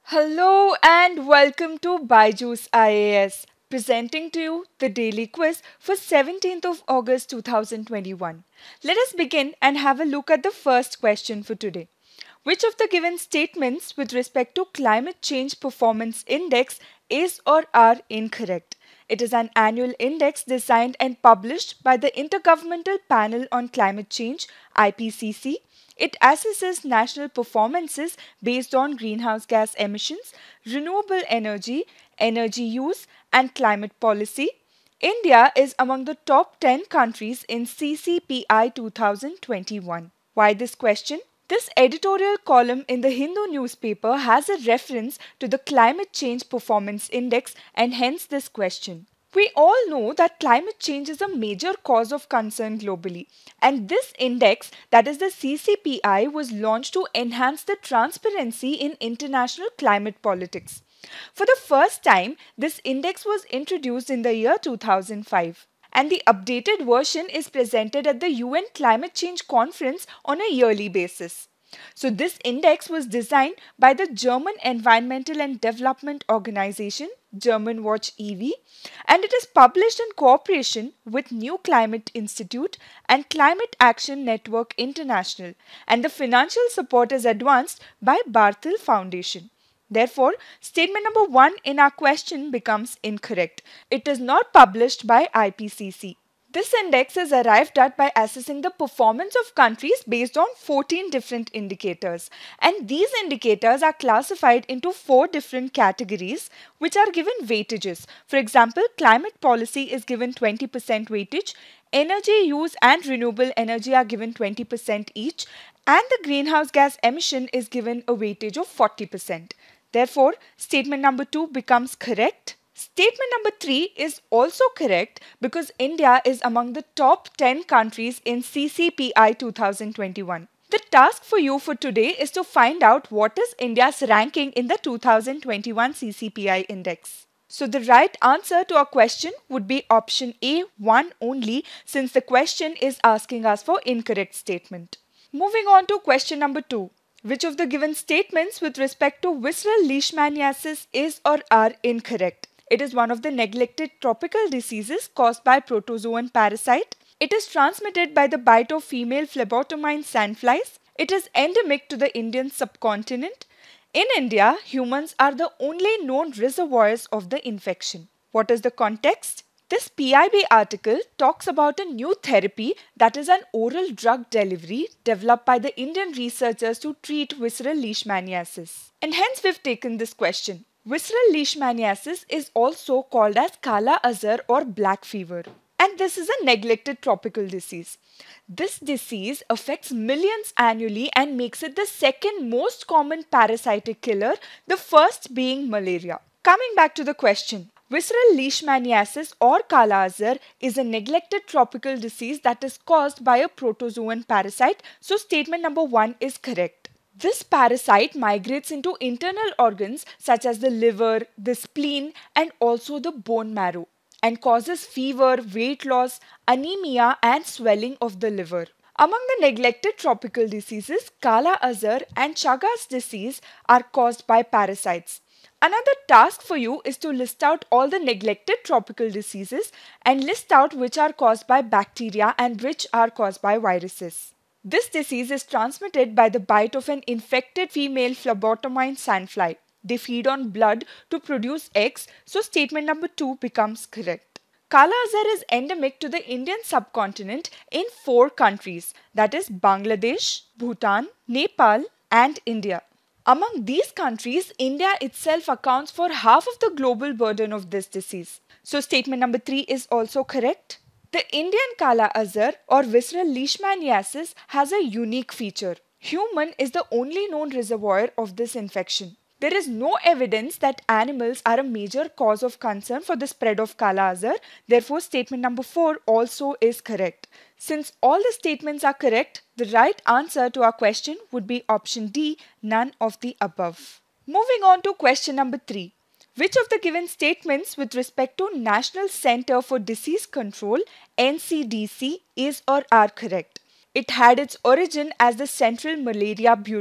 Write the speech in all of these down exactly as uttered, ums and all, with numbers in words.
Hello and welcome to BYJU'S I A S, presenting to you the daily quiz for seventeenth of August two thousand twenty-one. Let us begin and have a look at the first question for today. Which of the given statements with respect to Climate Change Performance Index is or are incorrect? It is an annual index designed and published by the Intergovernmental Panel on Climate Change, I P C C. It assesses national performances based on greenhouse gas emissions, renewable energy, energy use, and climate policy. India is among the top ten countries in C C P I two thousand twenty-one. Why this question? This editorial column in the Hindu newspaper has a reference to the Climate Change Performance Index and hence this question. We all know that climate change is a major cause of concern globally, and this index, that is the C C P I, was launched to enhance the transparency in international climate politics. For the first time, this index was introduced in the year two thousand five. And the updated version is presented at the U N Climate Change Conference on a yearly basis. So this index was designed by the German Environmental and Development Organization, German Watch E V, and it is published in cooperation with New Climate Institute and Climate Action Network International, and the financial support is advanced by Barthel Foundation. Therefore, statement number one in our question becomes incorrect. It is not published by I P C C. This index is arrived at by assessing the performance of countries based on fourteen different indicators. And these indicators are classified into four different categories which are given weightages. For example, climate policy is given twenty percent weightage, energy use and renewable energy are given twenty percent each, and the greenhouse gas emission is given a weightage of forty percent. Therefore, statement number two becomes correct. Statement number three is also correct because India is among the top ten countries in C C P I two thousand twenty-one. The task for you for today is to find out what is India's ranking in the two thousand twenty-one C C P I index. So the right answer to our question would be option A, one only, since the question is asking us for incorrect statement. Moving on to question number two. Which of the given statements with respect to visceral leishmaniasis is or are incorrect? It is one of the neglected tropical diseases caused by protozoan parasite. It is transmitted by the bite of female phlebotomine sandflies. It is endemic to the Indian subcontinent. In India, humans are the only known reservoirs of the infection. What is the context? This P I B article talks about a new therapy that is an oral drug delivery developed by the Indian researchers to treat visceral leishmaniasis. And hence we've taken this question. Visceral leishmaniasis is also called as Kala Azar or black fever. And this is a neglected tropical disease. This disease affects millions annually and makes it the second most common parasitic killer, the first being malaria. Coming back to the question. Visceral leishmaniasis or Kala Azar is a neglected tropical disease that is caused by a protozoan parasite. So statement number one is correct. This parasite migrates into internal organs such as the liver, the spleen, and also the bone marrow, and causes fever, weight loss, anemia, and swelling of the liver. Among the neglected tropical diseases, Kala Azar and Chagas disease are caused by parasites. Another task for you is to list out all the neglected tropical diseases and list out which are caused by bacteria and which are caused by viruses. This disease is transmitted by the bite of an infected female phlebotomine sandfly. They feed on blood to produce eggs, so statement number two becomes correct. Kala Azar is endemic to the Indian subcontinent in four countries, that is Bangladesh, Bhutan, Nepal, and India. Among these countries, India itself accounts for half of the global burden of this disease. So statement number three is also correct. The Indian Kala Azar or visceral leishmaniasis has a unique feature. Human is the only known reservoir of this infection. There is no evidence that animals are a major cause of concern for the spread of Kala Azar. Therefore, statement number four also is correct. Since all the statements are correct, the right answer to our question would be option D, none of the above. Moving on to question number three. Which of the given statements with respect to National Center for Disease Control, N C D C, is or are correct? It had its origin as the Central Malaria Bureau.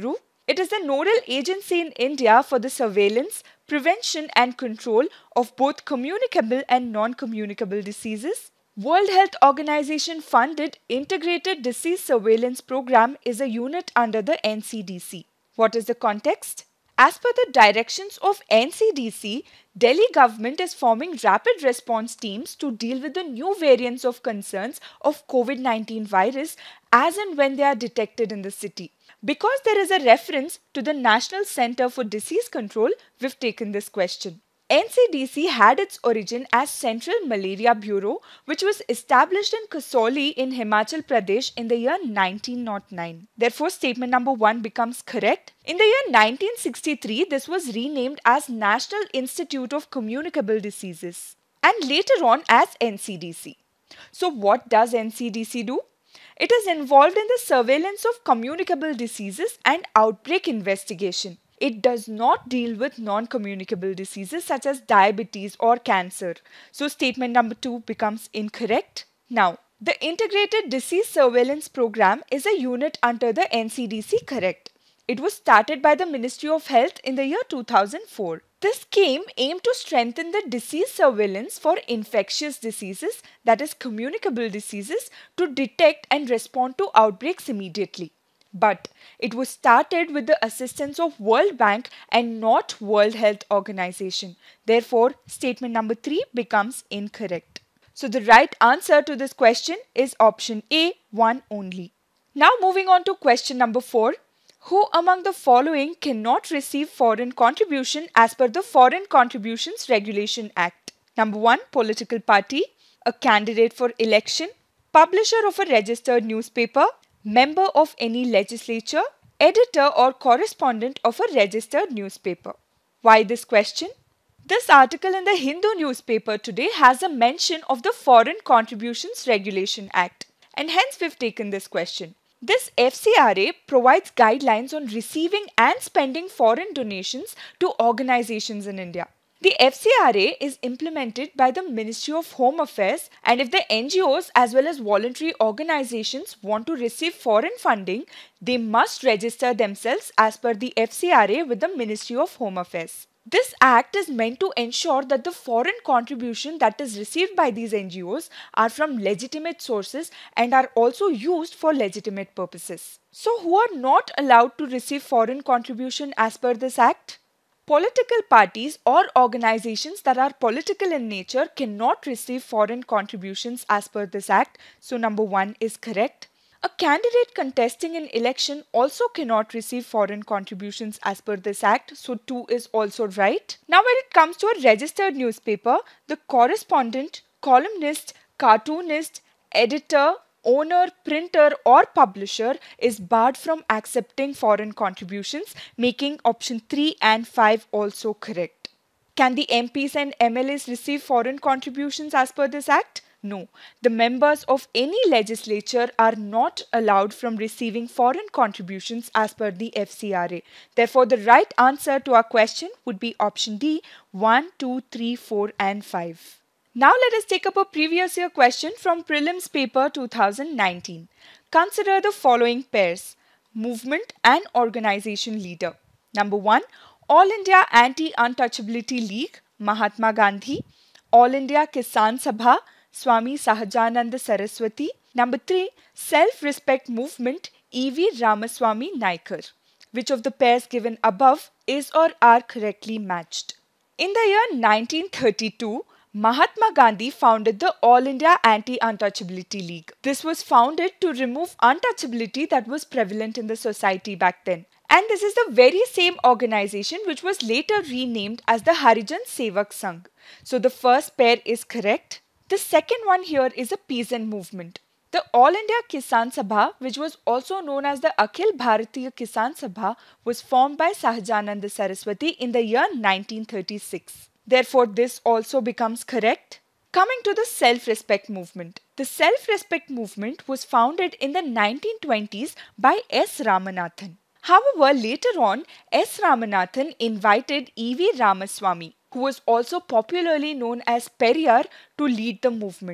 It is the nodal agency in India for the surveillance, prevention and control of both communicable and non-communicable diseases. World Health Organization funded Integrated Disease Surveillance Program is a unit under the N C D C. What is the context? As per the directions of N C D C, Delhi government is forming rapid response teams to deal with the new variants of concerns of COVID nineteen virus as and when they are detected in the city. Because there is a reference to the National Center for Disease Control, we've taken this question. N C D C had its origin as Central Malaria Bureau, which was established in Kasauli in Himachal Pradesh in the year nineteen oh nine. Therefore, statement number one becomes correct. In the year nineteen sixty-three, this was renamed as National Institute of Communicable Diseases and later on as N C D C. So, what does N C D C do? It is involved in the surveillance of communicable diseases and outbreak investigation. It does not deal with non-communicable diseases such as diabetes or cancer. So statement number two becomes incorrect. Now, the Integrated Disease Surveillance Program is a unit under the N C D C, correct. It was started by the Ministry of Health in the year two thousand four. This scheme aimed to strengthen the disease surveillance for infectious diseases, that is communicable diseases, to detect and respond to outbreaks immediately. But it was started with the assistance of World Bank and not World Health Organization. Therefore, statement number three becomes incorrect. So the right answer to this question is option A, one only. Now moving on to question number four. Who among the following cannot receive foreign contribution as per the Foreign Contributions Regulation Act? Number one, political party, a candidate for election, publisher of a registered newspaper, member of any legislature, editor or correspondent of a registered newspaper. Why this question? This article in the Hindu newspaper today has a mention of the Foreign Contributions Regulation Act, and hence we've taken this question. This F C R A provides guidelines on receiving and spending foreign donations to organizations in India. The F C R A is implemented by the Ministry of Home Affairs, and if the N G Os as well as voluntary organizations want to receive foreign funding, they must register themselves as per the F C R A with the Ministry of Home Affairs. This act is meant to ensure that the foreign contribution that is received by these N G Os are from legitimate sources and are also used for legitimate purposes. So who are not allowed to receive foreign contribution as per this act? Political parties or organizations that are political in nature cannot receive foreign contributions as per this act. So number one is correct. A candidate contesting an election also cannot receive foreign contributions as per this act. So two is also right. Now when it comes to a registered newspaper, the correspondent, columnist, cartoonist, editor, owner, printer or publisher is barred from accepting foreign contributions, making option three and five also correct. Can the M Ps and M L As receive foreign contributions as per this act? No. The members of any legislature are not allowed from receiving foreign contributions as per the F C R A. Therefore, the right answer to our question would be option D, one, two, three, four and five. Now let us take up a previous year question from Prelims paper two thousand nineteen. Consider the following pairs: movement and organization leader. Number one, All India Anti-Untouchability League, Mahatma Gandhi. All India Kisan Sabha, Swami Sahajananda Saraswati. Number three, Self-Respect Movement, E V Ramaswamy Naikar. Which of the pairs given above is or are correctly matched? In the year nineteen thirty-two, Mahatma Gandhi founded the All India Anti-Untouchability League. This was founded to remove untouchability that was prevalent in the society back then. And this is the very same organization which was later renamed as the Harijan Sevak Sangh. So the first pair is correct. The second one here is a peasant movement. The All India Kisan Sabha, which was also known as the Akhil Bharatiya Kisan Sabha, was formed by Sahajananda Saraswati in the year nineteen thirty-six. Therefore, this also becomes correct. Coming to the self-respect movement. The self-respect movement was founded in the nineteen twenties by S Ramanathan. However, later on, S Ramanathan invited E V Ramaswamy, who was also popularly known as Periyar, to lead the movement.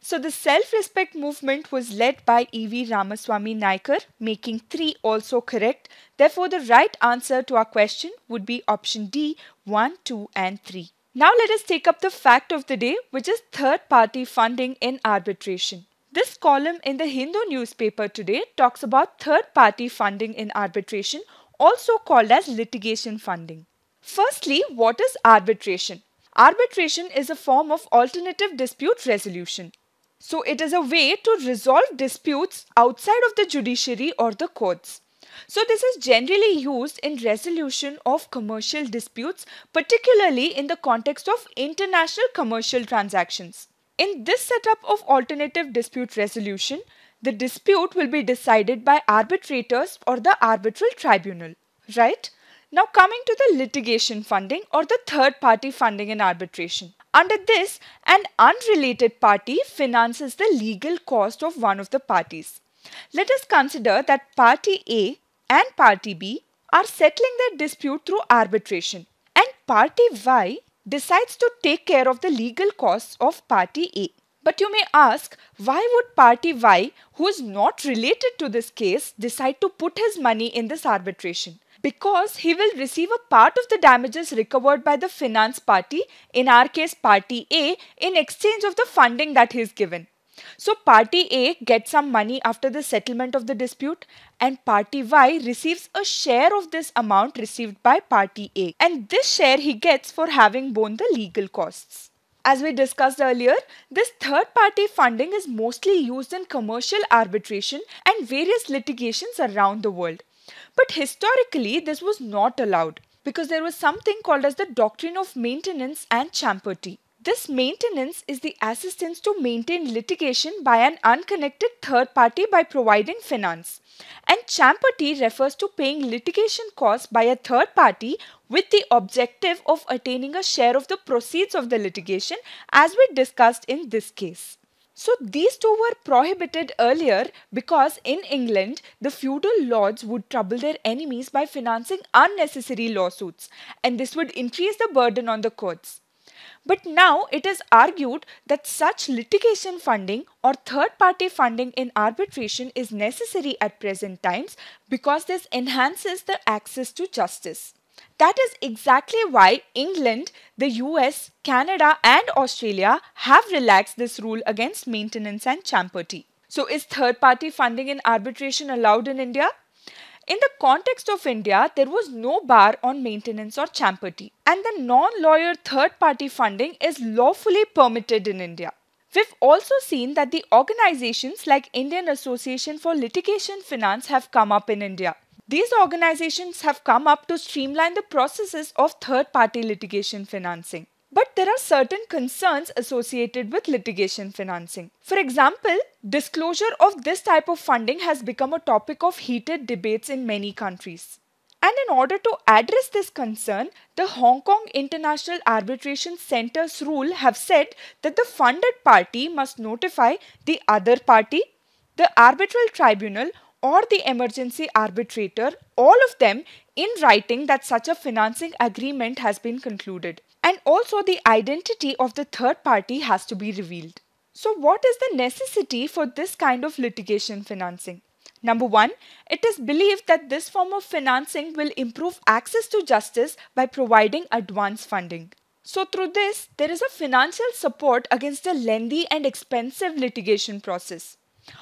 So the self-respect movement was led by E V Ramaswamy Naikar, making three also correct. Therefore, the right answer to our question would be option D, one, two and three. Now let us take up the fact of the day, which is third-party funding in arbitration. This column in the Hindu newspaper today talks about third-party funding in arbitration, also called as litigation funding. Firstly, what is arbitration? Arbitration is a form of alternative dispute resolution. So it is a way to resolve disputes outside of the judiciary or the courts. So this is generally used in resolution of commercial disputes, particularly in the context of international commercial transactions. In this setup of alternative dispute resolution, the dispute will be decided by arbitrators or the arbitral tribunal, right? Now coming to the litigation funding or the third party funding in arbitration. Under this, an unrelated party finances the legal cost of one of the parties. Let us consider that party A and party B are settling their dispute through arbitration, and party Y decides to take care of the legal costs of party A. But you may ask, why would party Y, who is not related to this case, decide to put his money in this arbitration? Because he will receive a part of the damages recovered by the finance party, in our case party A, in exchange of the funding that he is given. So party A gets some money after the settlement of the dispute, and party Y receives a share of this amount received by party A, and this share he gets for having borne the legal costs. As we discussed earlier, this third party funding is mostly used in commercial arbitration and various litigations around the world. But historically, this was not allowed because there was something called as the doctrine of maintenance and champerty. This maintenance is the assistance to maintain litigation by an unconnected third party by providing finance. And champerty refers to paying litigation costs by a third party with the objective of attaining a share of the proceeds of the litigation, as we discussed in this case. So these two were prohibited earlier because in England, the feudal lords would trouble their enemies by financing unnecessary lawsuits, and this would increase the burden on the courts. But now it is argued that such litigation funding or third-party funding in arbitration is necessary at present times because this enhances the access to justice. That is exactly why England, the U S, Canada and Australia have relaxed this rule against maintenance and champerty. So is third-party funding in arbitration allowed in India? In the context of India, there was no bar on maintenance or champerty, and the non-lawyer third-party funding is lawfully permitted in India. We've also seen that the organizations like Indian Association for Litigation Finance have come up in India. These organizations have come up to streamline the processes of third-party litigation financing. But there are certain concerns associated with litigation financing. For example, disclosure of this type of funding has become a topic of heated debates in many countries. And in order to address this concern, the Hong Kong International Arbitration Center's rule have said that the funded party must notify the other party, the arbitral tribunal, or the emergency arbitrator, all of them in writing that such a financing agreement has been concluded. And also the identity of the third party has to be revealed. So what is the necessity for this kind of litigation financing? Number one, it is believed that this form of financing will improve access to justice by providing advance funding. So through this, there is a financial support against a lengthy and expensive litigation process.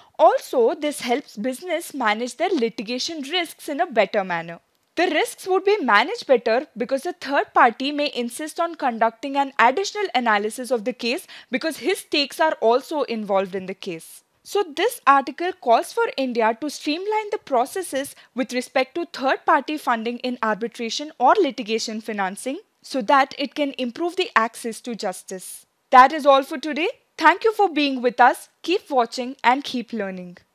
Also, this helps business manage their litigation risks in a better manner. The risks would be managed better because the third party may insist on conducting an additional analysis of the case because his stakes are also involved in the case. So this article calls for India to streamline the processes with respect to third party funding in arbitration or litigation financing so that it can improve the access to justice. That is all for today. Thank you for being with us. Keep watching and keep learning.